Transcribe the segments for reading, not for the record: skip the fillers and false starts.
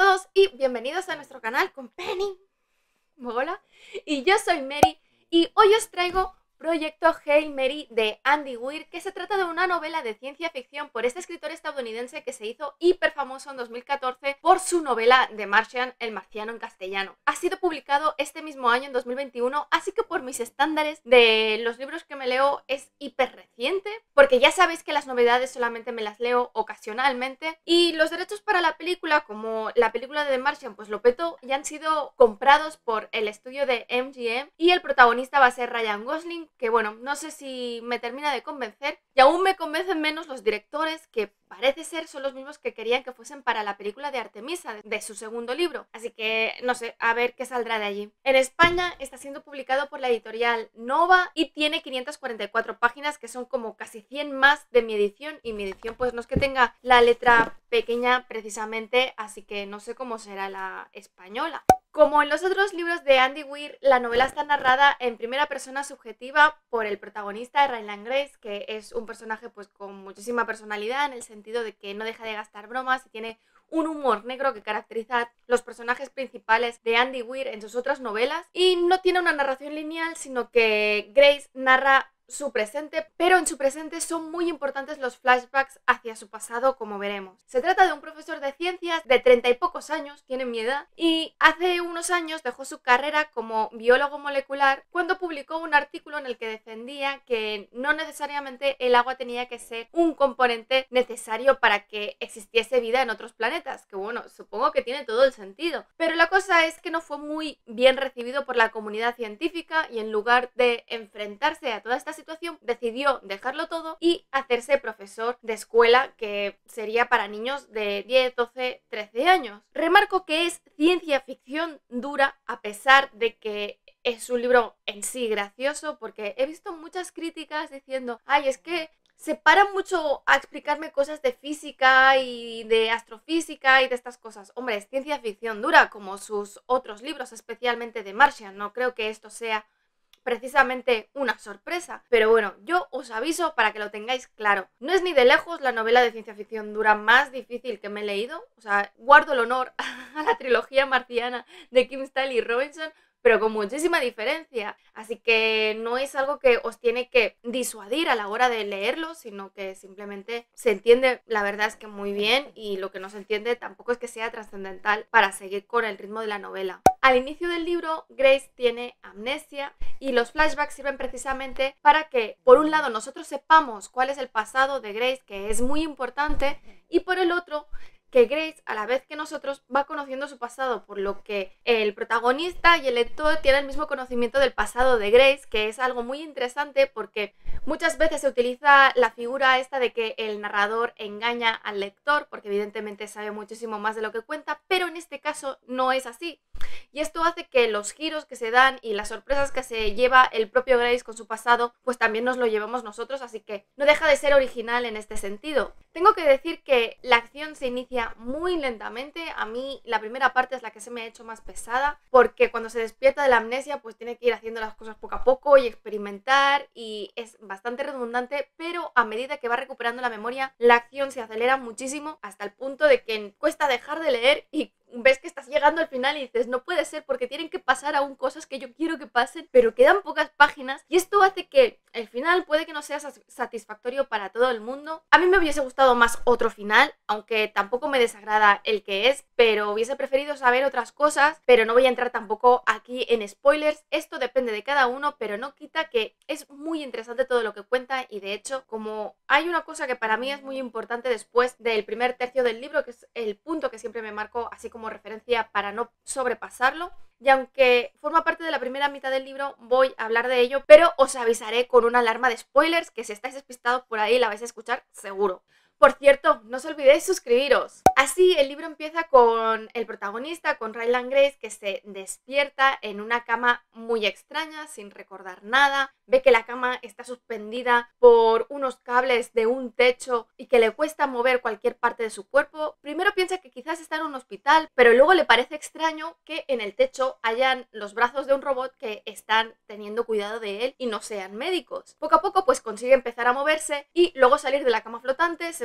todos y bienvenidos a nuestro canal con Penny. Hola, y yo soy Mary y hoy os traigo Proyecto Hail Mary de Andy Weir, que se trata de una novela de ciencia ficción por este escritor estadounidense que se hizo hiper famoso en 2014 por su novela The Martian, El Marciano en castellano. Ha sido publicado este mismo año, en 2021, así que por mis estándares de los libros que me leo es hiper reciente, porque ya sabéis que las novedades solamente me las leo ocasionalmente, y los derechos para la película, como la película de The Martian pues lo petó, ya han sido comprados por el estudio de MGM y el protagonista va a ser Ryan Gosling, que bueno, no sé si me termina de convencer, y aún me convencen menos los directores, que parece ser son los mismos que querían que fuesen para la película de Artemisa, de su segundo libro, así que no sé, a ver qué saldrá de allí. En España está siendo publicado por la editorial Nova y tiene 544 páginas, que son como casi 100 más de mi edición, y mi edición pues no es que tenga la letra pequeña precisamente, así que no sé cómo será la española. Como en los otros libros de Andy Weir, la novela está narrada en primera persona subjetiva por el protagonista, Ryland Grace, que es un personaje pues con muchísima personalidad, en el sentido de que no deja de gastar bromas y tiene un humor negro que caracteriza a los personajes principales de Andy Weir en sus otras novelas, y no tiene una narración lineal, sino que Grace narra su presente, pero en su presente son muy importantes los flashbacks hacia su pasado, como veremos. Se trata de un profesor de ciencias de 30 y pocos años, tiene mi edad, y hace unos años dejó su carrera como biólogo molecular cuando publicó un artículo en el que defendía que no necesariamente el agua tenía que ser un componente necesario para que existiese vida en otros planetas, que bueno, supongo que tiene todo el sentido, pero la cosa es que no fue muy bien recibido por la comunidad científica, y en lugar de enfrentarse a toda esta situación decidió dejarlo todo y hacerse profesor de escuela, que sería para niños de 10, 12, 13 años. Remarco que es ciencia ficción dura, a pesar de que es un libro en sí gracioso, porque he visto muchas críticas diciendo, ay, es que se paran mucho a explicarme cosas de física y de astrofísica y de estas cosas. Hombre, es ciencia ficción dura, como sus otros libros, especialmente de Martian. No creo que esto sea precisamente una sorpresa, pero bueno, yo os aviso para que lo tengáis claro. No es ni de lejos la novela de ciencia ficción dura más difícil que me he leído, o sea, guardo el honor a la trilogía marciana de Kim Stanley Robinson, pero con muchísima diferencia, así que no es algo que os tiene que disuadir a la hora de leerlo, sino que simplemente se entiende, la verdad es que muy bien, y lo que no se entiende tampoco es que sea trascendental para seguir con el ritmo de la novela. Al inicio del libro, Grace tiene amnesia, y los flashbacks sirven precisamente para que, por un lado, nosotros sepamos cuál es el pasado de Grace, que es muy importante, y por el otro, que Grace, a la vez que nosotros, va conociendo su pasado, por lo que el protagonista y el lector tienen el mismo conocimiento del pasado de Grace, que es algo muy interesante porque muchas veces se utiliza la figura esta de que el narrador engaña al lector, porque evidentemente sabe muchísimo más de lo que cuenta, pero en este caso no es así. Y esto hace que los giros que se dan y las sorpresas que se lleva el propio Grace con su pasado, pues también nos lo llevamos nosotros, así que no deja de ser original en este sentido. Tengo que decir que la acción se inicia muy lentamente. A mí la primera parte es la que se me ha hecho más pesada, porque cuando se despierta de la amnesia pues tiene que ir haciendo las cosas poco a poco y experimentar, y es bastante redundante, pero a medida que va recuperando la memoria, la acción se acelera muchísimo, hasta el punto de que cuesta dejar de leer y ves que estás llegando al final y dices, no puede ser, porque tienen que pasar aún cosas que yo quiero que pasen, pero quedan pocas páginas, y esto hace que el final puede que no sea satisfactorio para todo el mundo. A mí me hubiese gustado más otro final, aunque tampoco me desagrada el que es, pero hubiese preferido saber otras cosas, pero no voy a entrar tampoco aquí en spoilers. Esto depende de cada uno, pero no quita que es muy interesante todo lo que cuenta, y de hecho, como hay una cosa que para mí es muy importante después del primer tercio del libro, que es el punto que siempre me marco así como referencia para no sobrepasarlo, y aunque forma parte de la primera mitad del libro, voy a hablar de ello, pero os avisaré con una alarma de spoilers, que si estáis despistados por ahí la vais a escuchar seguro. Por cierto, no os olvidéis suscribiros. Así, el libro empieza con el protagonista, con Ryland Grace, que se despierta en una cama muy extraña, sin recordar nada. Ve que la cama está suspendida por unos cables de un techo y que le cuesta mover cualquier parte de su cuerpo. Primero piensa que quizás está en un hospital, pero luego le parece extraño que en el techo hayan los brazos de un robot que están teniendo cuidado de él y no sean médicos. Poco a poco pues consigue empezar a moverse y luego salir de la cama flotante, se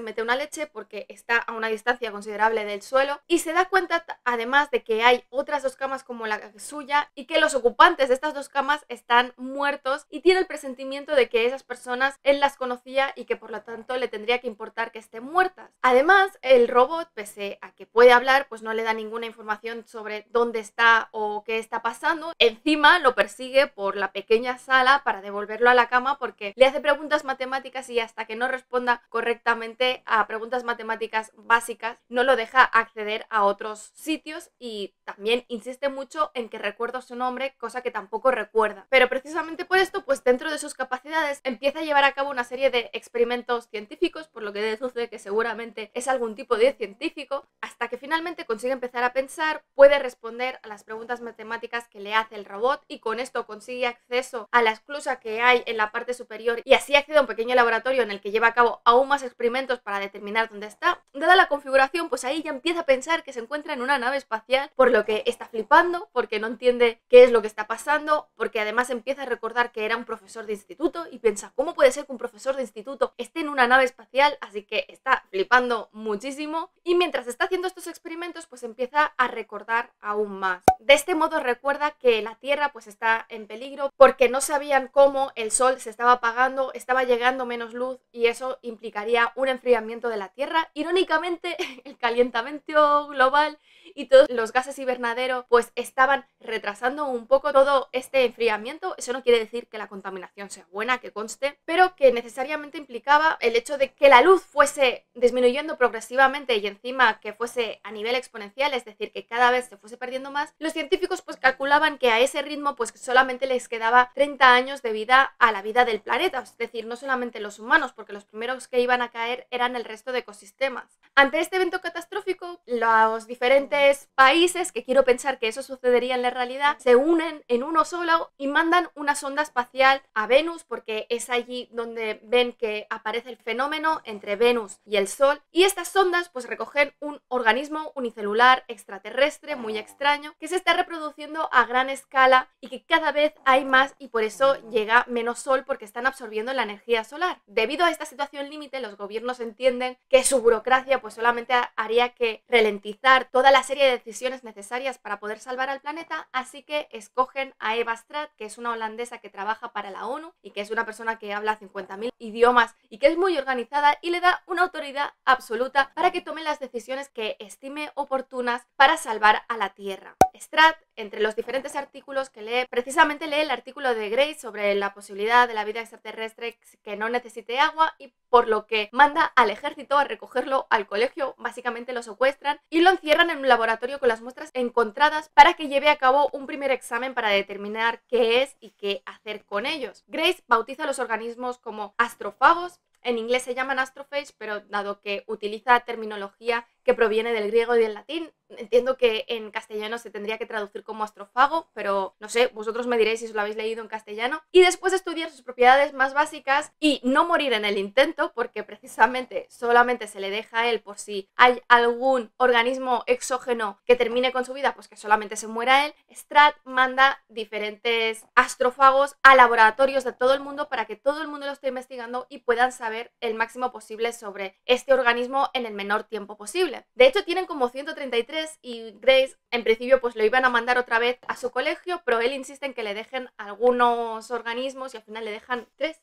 mete una leche porque está a una distancia considerable del suelo y se da cuenta además de que hay otras 2 camas como la suya y que los ocupantes de estas 2 camas están muertos, y tiene el presentimiento de que esas personas él las conocía y que por lo tanto le tendría que importar que estén muertas. Además, el robot, pese a que puede hablar, pues no le da ninguna información sobre dónde está o qué está pasando. Encima lo persigue por la pequeña sala para devolverlo a la cama porque le hace preguntas matemáticas y hasta que no responda correctamente a preguntas matemáticas básicas no lo deja acceder a otros sitios, y también insiste mucho en que recuerda su nombre, cosa que tampoco recuerda. Pero precisamente por esto, pues dentro de sus capacidades empieza a llevar a cabo una serie de experimentos científicos, por lo que deduce que seguramente es algún tipo de científico, hasta que finalmente consigue empezar a pensar, puede responder a las preguntas matemáticas que le hace el robot y con esto consigue acceso a la esclusa que hay en la parte superior y así accede a un pequeño laboratorio en el que lleva a cabo aún más experimentos para determinar dónde está. Dada la configuración, pues ahí ya empieza a pensar que se encuentra en una nave espacial, por lo que está flipando, porque no entiende qué es lo que está pasando, porque además empieza a recordar que era un profesor de instituto y piensa, ¿cómo puede ser que un profesor de instituto esté en una nave espacial? Así que está flipando muchísimo y mientras está haciendo estos experimentos pues empieza a recordar aún más. De este modo recuerda que la Tierra pues está en peligro porque no sabían cómo el Sol se estaba apagando, estaba llegando menos luz y eso implicaría un enfriamiento de la Tierra. Irónicamente, el calentamiento global y todos los gases invernadero pues estaban retrasando un poco todo este enfriamiento. Eso no quiere decir que la contaminación sea buena, que conste, pero que necesariamente implicaba el hecho de que la luz fuese disminuyendo progresivamente y encima que fuese a nivel exponencial, es decir, que cada vez se fuese perdiendo más. Los científicos pues calculaban que a ese ritmo pues solamente les quedaba 30 años de vida a la vida del planeta, es decir, no solamente los humanos, porque los primeros que iban a caer eran el resto de ecosistemas. Ante este evento catastrófico, los diferentes países, que quiero pensar que eso sucedería en la realidad, se unen en uno solo y mandan una sonda espacial a Venus, porque es allí donde ven que aparece el fenómeno entre Venus y el Sol, y estas sondas pues recogen un organismo unicelular extraterrestre muy extraño que se está reproduciendo a gran escala y que cada vez hay más y por eso llega menos Sol porque están absorbiendo la energía solar. Debido a esta situación límite, los gobiernos entienden que su burocracia pues solamente haría que ralentizar toda la serie de decisiones necesarias para poder salvar al planeta, así que escogen a Eva Straat, que es una holandesa que trabaja para la ONU y que es una persona que habla 50.000 idiomas y que es muy organizada, y le da una autoridad absoluta para que tome las decisiones que estime oportunas para salvar a la Tierra. Straat, entre los diferentes artículos que lee, precisamente lee el artículo de Grace sobre la posibilidad de la vida extraterrestre que no necesite agua, y por lo que manda al ejército a recogerlo al colegio. Básicamente lo secuestran y lo encierran en un laboratorio con las muestras encontradas para que lleve a cabo un primer examen para determinar qué es y qué hacer con ellos. Grace bautiza a los organismos como astrofagos. En inglés se llaman astrophage, pero dado que utiliza terminología que proviene del griego y del latín, entiendo que en castellano se tendría que traducir como astrofago, pero no sé, vosotros me diréis si os lo habéis leído en castellano. Y después de estudiar sus propiedades más básicas y no morir en el intento, porque precisamente solamente se le deja a él por si hay algún organismo exógeno que termine con su vida, pues que solamente se muera él, Straat manda diferentes astrofagos a laboratorios de todo el mundo para que todo el mundo lo esté investigando y puedan saber el máximo posible sobre este organismo en el menor tiempo posible. De hecho, tienen como 133 y Grace en principio pues lo iban a mandar otra vez a su colegio, pero él insiste en que le dejen algunos organismos y al final le dejan 3.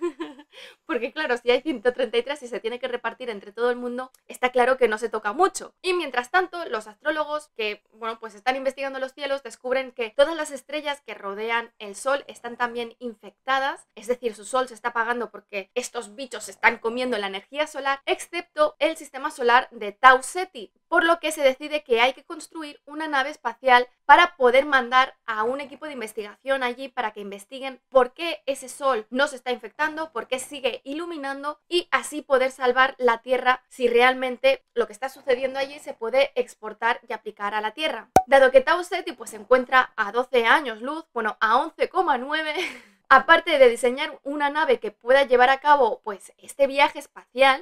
Porque claro, si hay 133 y se tiene que repartir entre todo el mundo, está claro que no se toca mucho. Y mientras tanto, los astrólogos que, bueno, pues están investigando los cielos descubren que todas las estrellas que rodean el Sol están también infectadas, es decir, su Sol se está apagando porque estos bichos están comiendo la energía solar, excepto el sistema solar de Tau Ceti, por lo que se decide que hay que construir una nave espacial para poder mandar a un equipo de investigación allí para que investiguen por qué ese Sol no se está infectando, por qué sigue iluminando, y así poder salvar la Tierra si realmente lo que está sucediendo allí se puede exportar y aplicar a la Tierra. Dado que Tau Ceti pues se encuentra a 12 años luz, bueno, a 11,9 aparte de diseñar una nave que pueda llevar a cabo pues este viaje espacial y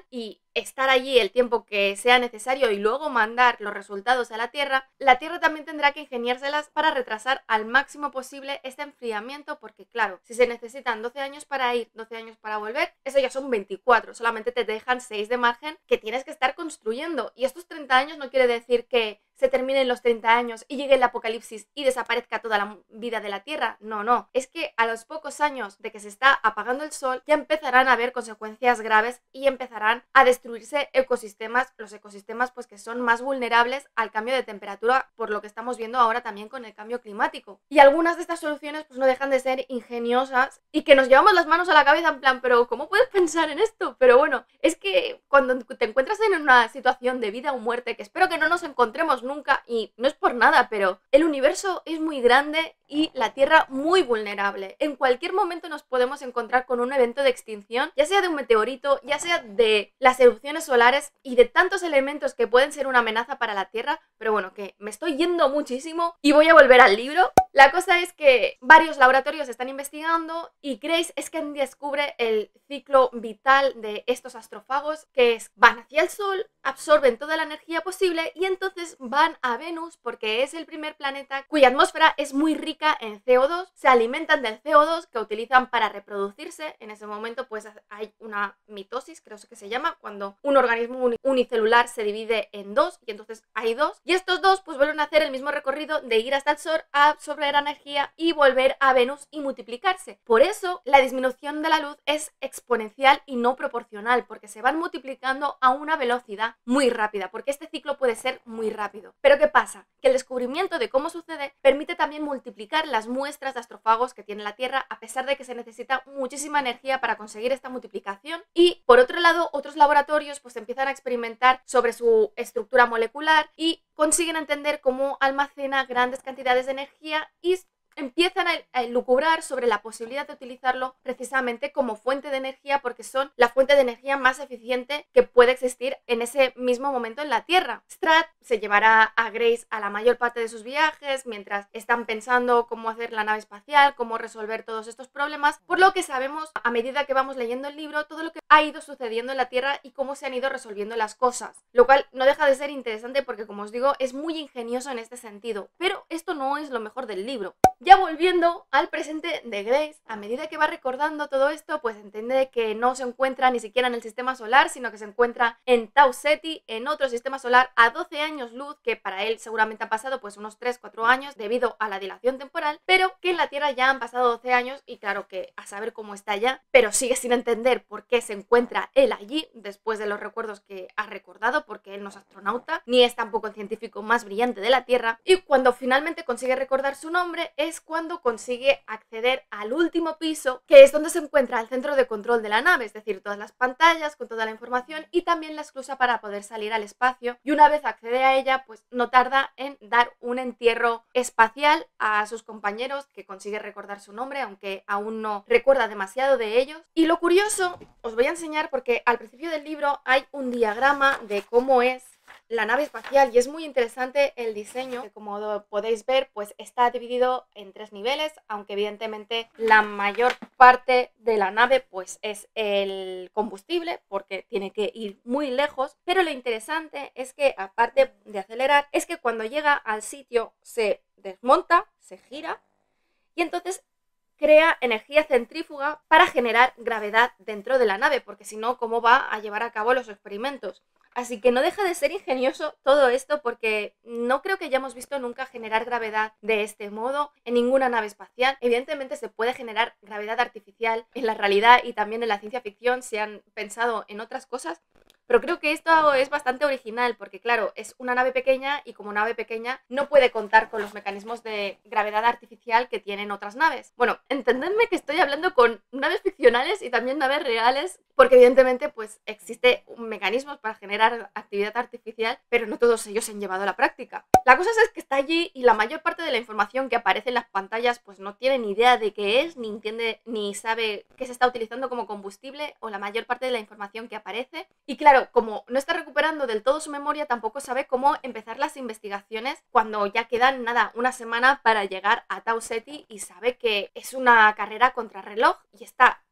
estar allí el tiempo que sea necesario y luego mandar los resultados a la Tierra también tendrá que ingeniárselas para retrasar al máximo posible este enfriamiento, porque claro, si se necesitan 12 años para ir, 12 años para volver, eso ya son 24, solamente te dejan 6 de margen que tienes que estar construyendo, y estos 30 años no quiere decir que se terminen los 30 años y llegue el apocalipsis y desaparezca toda la vida de la Tierra. No, es que a los pocos años de que se está apagando el sol ya empezarán a haber consecuencias graves y empezarán a destruirse ecosistemas, los ecosistemas pues que son más vulnerables al cambio de temperatura, por lo que estamos viendo ahora también con el cambio climático. Y algunas de estas soluciones pues no dejan de ser ingeniosas y que nos llevamos las manos a la cabeza en plan, pero ¿cómo puedes pensar en esto? Pero bueno, es que cuando te encuentras en una situación de vida o muerte, que espero que no nos encontremos nunca, y no es por nada, pero el universo es muy grande y la Tierra muy vulnerable. En cualquier momento nos podemos encontrar con un evento de extinción, ya sea de un meteorito, ya sea de las erupciones solares y de tantos elementos que pueden ser una amenaza para la Tierra. Pero bueno, que me estoy yendo muchísimo y voy a volver al libro. La cosa es que varios laboratorios están investigando y Grace es quien descubre el ciclo vital de estos astrófagos, que es van hacia el Sol, absorben toda la energía posible y entonces van a Venus, porque es el primer planeta cuya atmósfera es muy rica en CO2, se alimentan del CO2 que utilizan para reproducirse. En ese momento pues hay una mitosis, creo que se llama, cuando un organismo unicelular se divide en dos y entonces hay dos, y estos dos pues vuelven a hacer el mismo recorrido de ir hasta el Sol, a absorber energía y volver a Venus y multiplicarse. Por eso la disminución de la luz es exponencial y no proporcional, porque se van multiplicando a una velocidad muy rápida, porque este ciclo puede ser muy rápido. Pero ¿qué pasa? Que el descubrimiento de cómo sucede permite también multiplicar las muestras de astrófagos que tiene la Tierra, a pesar de que se necesita muchísima energía para conseguir esta multiplicación. Y por otro lado, otros laboratorios pues empiezan a experimentar sobre su estructura molecular y consiguen entender cómo almacena grandes cantidades de energía y empiezan a elucubrar sobre la posibilidad de utilizarlo precisamente como fuente de energía, porque son la fuente de energía más eficiente que puede existir en ese mismo momento en la Tierra. Stratt se llevará a Grace a la mayor parte de sus viajes mientras están pensando cómo hacer la nave espacial, cómo resolver todos estos problemas, por lo que sabemos a medida que vamos leyendo el libro todo lo que ha ido sucediendo en la Tierra y cómo se han ido resolviendo las cosas, lo cual no deja de ser interesante porque, como os digo, es muy ingenioso en este sentido. Pero esto no es lo mejor del libro. Ya volviendo al presente de Grace, a medida que va recordando todo esto, pues entiende que no se encuentra ni siquiera en el sistema solar, sino que se encuentra en Tau Ceti, en otro sistema solar a 12 años luz, que para él seguramente ha pasado pues unos 3-4 años debido a la dilación temporal, pero que en la Tierra ya han pasado 12 años y claro que a saber cómo está ya, pero sigue sin entender por qué se encuentra él allí después de los recuerdos que ha recordado, porque él no es astronauta, ni es tampoco el científico más brillante de la Tierra, y cuando finalmente consigue recordar su nombre es cuando consigue acceder al último piso, que es donde se encuentra el centro de control de la nave, es decir, todas las pantallas con toda la información y también la esclusa para poder salir al espacio, y una vez accede a ella pues no tarda en dar un entierro espacial a sus compañeros, que consigue recordar su nombre aunque aún no recuerda demasiado de ellos. Y lo curioso, os voy a enseñar porque al principio del libro hay un diagrama de cómo es la nave espacial y es muy interesante el diseño, que como podéis ver pues está dividido en 3 niveles, aunque evidentemente la mayor parte de la nave pues es el combustible porque tiene que ir muy lejos, pero lo interesante es que aparte de acelerar es que cuando llega al sitio se desmonta, se gira y entonces crea energía centrífuga para generar gravedad dentro de la nave, porque si no, ¿cómo va a llevar a cabo los experimentos? Así que no deja de ser ingenioso todo esto, porque no creo que hayamos visto nunca generar gravedad de este modo en ninguna nave espacial. Evidentemente se puede generar gravedad artificial en la realidad y también en la ciencia ficción se han pensado en otras cosas, pero creo que esto es bastante original porque, claro, es una nave pequeña y como nave pequeña no puede contar con los mecanismos de gravedad artificial que tienen otras naves. Bueno, entendedme que estoy hablando con naves ficcionales y también naves reales, porque evidentemente pues existe mecanismos para generar actividad artificial, pero no todos ellos se han llevado a la práctica. La cosa es que está allí y la mayor parte de la información que aparece en las pantallas pues no tiene ni idea de qué es, ni entiende ni sabe qué se está utilizando como combustible, o la mayor parte de la información que aparece. Y claro, como no está recuperando del todo su memoria, tampoco sabe cómo empezar las investigaciones cuando ya quedan nada, una semana para llegar a Tau Ceti, y sabe que es una carrera contrarreloj y está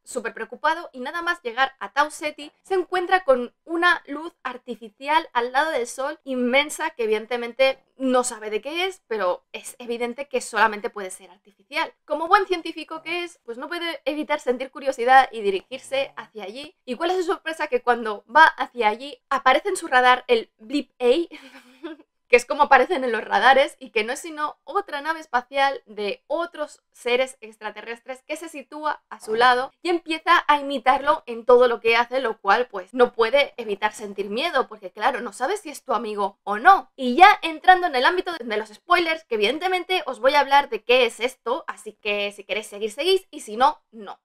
súper preocupado y nada más llegar a Tau Ceti se encuentra con una luz artificial al lado del sol inmensa que evidentemente no sabe de qué es, pero es evidente que solamente puede ser artificial. Como buen científico que es, pues no puede evitar sentir curiosidad y dirigirse hacia allí. ¿Y cuál es su sorpresa? Que cuando va hacia allí aparece en su radar el Blip A, que es como aparecen en los radares y que no es sino otra nave espacial de otros seres extraterrestres que se sitúa a su lado y empieza a imitarlo en todo lo que hace, lo cual pues no puede evitar sentir miedo porque claro, no sabes si es tu amigo o no. Y ya entrando en el ámbito de los spoilers, que evidentemente os voy a hablar de qué es esto, así que si queréis seguir, seguís y si no, no.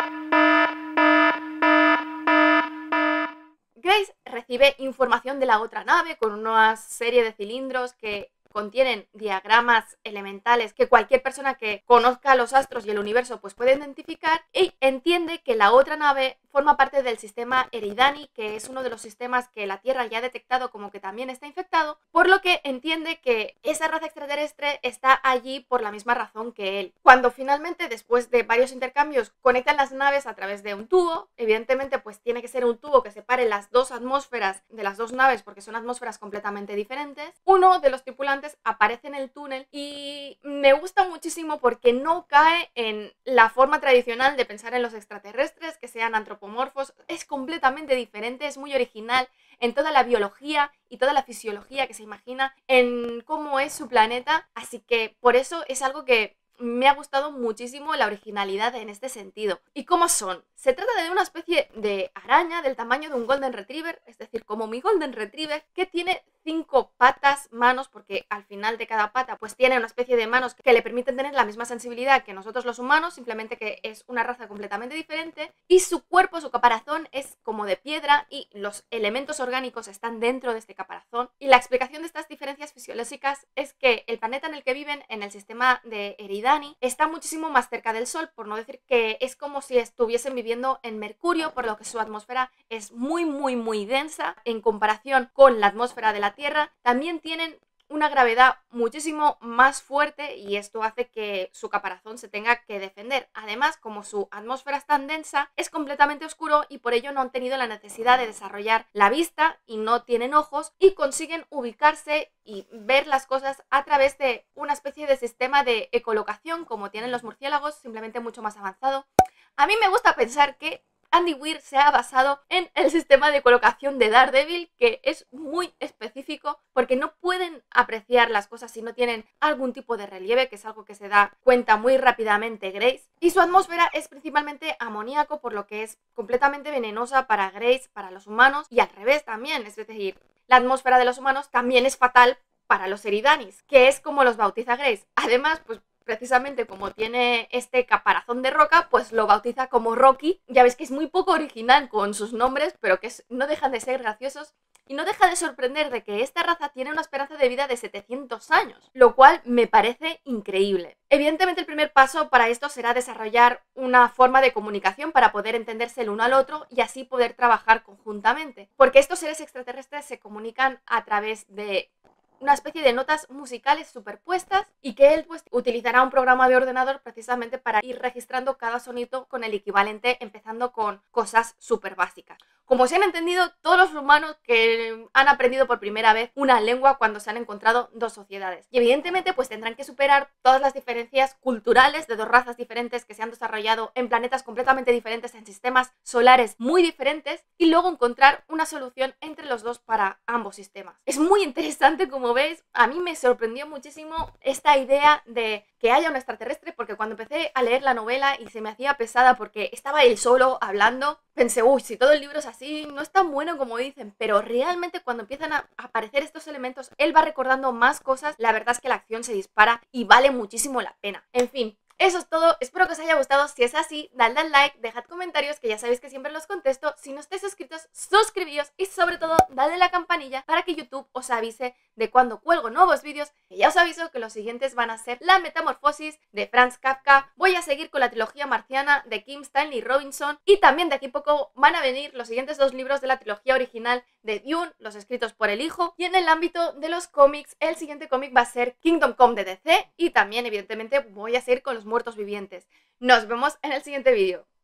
Grace recibe información de la otra nave con una serie de cilindros que contienen diagramas elementales que cualquier persona que conozca los astros y el universo pues puede identificar, y entiende que la otra nave forma parte del sistema Eridani, que es uno de los sistemas que la Tierra ya ha detectado como que también está infectado, por lo que entiende que esa raza extraterrestre está allí por la misma razón que él. Cuando finalmente, después de varios intercambios, conectan las naves a través de un tubo, evidentemente pues tiene que ser un tubo que separe las dos atmósferas de las dos naves porque son atmósferas completamente diferentes, uno de los tripulantes aparece en el túnel y me gusta muchísimo porque no cae en la forma tradicional de pensar en los extraterrestres, que sean antropomorfos, es completamente diferente, es muy original en toda la biología y toda la fisiología que se imagina en cómo es su planeta, así que por eso es algo que me ha gustado muchísimo la originalidad en este sentido. ¿Y cómo son? Se trata de una especie de araña del tamaño de un Golden Retriever, es decir, como mi Golden Retriever, que tiene 5 patas, manos, porque al final de cada pata pues tiene una especie de manos que le permiten tener la misma sensibilidad que nosotros los humanos, simplemente que es una raza completamente diferente, y su cuerpo, su caparazón es como de piedra y los elementos orgánicos están dentro de este caparazón. Y la explicación de estas diferencias fisiológicas es que el planeta en el que viven, en el sistema de Eridani, está muchísimo más cerca del Sol, por no decir que es como si estuviesen viviendo en Mercurio, por lo que su atmósfera es muy densa en comparación con la atmósfera de la Tierra. También tienen una gravedad muchísimo más fuerte y esto hace que su caparazón se tenga que defender. Además, como su atmósfera es tan densa, es completamente oscuro y por ello no han tenido la necesidad de desarrollar la vista y no tienen ojos y consiguen ubicarse y ver las cosas a través de una especie de sistema de ecolocación como tienen los murciélagos, simplemente mucho más avanzado. A mí me gusta pensar que Andy Weir se ha basado en el sistema de colocación de Daredevil, que es muy específico porque no pueden apreciar las cosas si no tienen algún tipo de relieve, que es algo que se da cuenta muy rápidamente Grace. Y su atmósfera es principalmente amoníaco, por lo que es completamente venenosa para Grace, para los humanos, y al revés también, es decir, la atmósfera de los humanos también es fatal para los Eridanis, que es como los bautiza Grace. Además, pues precisamente como tiene este caparazón de roca, pues lo bautiza como Rocky. Ya veis que es muy poco original con sus nombres, pero que no dejan de ser graciosos. Y no deja de sorprender de que esta raza tiene una esperanza de vida de 700 años, lo cual me parece increíble. Evidentemente el primer paso para esto será desarrollar una forma de comunicación para poder entenderse el uno al otro y así poder trabajar conjuntamente. Porque estos seres extraterrestres se comunican a través de una especie de notas musicales superpuestas y que él pues utilizará un programa de ordenador precisamente para ir registrando cada sonido con el equivalente, empezando con cosas súper básicas. Como se han entendido todos los humanos que han aprendido por primera vez una lengua cuando se han encontrado dos sociedades. Y evidentemente pues tendrán que superar todas las diferencias culturales de dos razas diferentes que se han desarrollado en planetas completamente diferentes, en sistemas solares muy diferentes, y luego encontrar una solución entre los dos para ambos sistemas. Es muy interesante, como veis, a mí me sorprendió muchísimo esta idea de que haya un extraterrestre, porque cuando empecé a leer la novela y se me hacía pesada porque estaba él solo hablando, pensé, uy, si todo el libro es así, no es tan bueno como dicen, pero realmente cuando empiezan a aparecer estos elementos, él va recordando más cosas, la verdad es que la acción se dispara y vale muchísimo la pena. En fin, eso es todo, espero que os haya gustado. Si es así, dadle al like, dejad comentarios que ya sabéis que siempre los contesto. Si no estáis suscritos, suscribíos y sobre todo dadle a la campanilla para que YouTube os avise de cuando cuelgo nuevos vídeos, que ya os aviso que los siguientes van a ser La Metamorfosis de Franz Kafka, voy a seguir con la trilogía marciana de Kim Stanley Robinson y también de aquí a poco van a venir los siguientes 2 libros de la trilogía original de Dune, los escritos por el hijo, y en el ámbito de los cómics, el siguiente cómic va a ser Kingdom Come de DC y también evidentemente voy a seguir con los muertos vivientes. Nos vemos en el siguiente vídeo.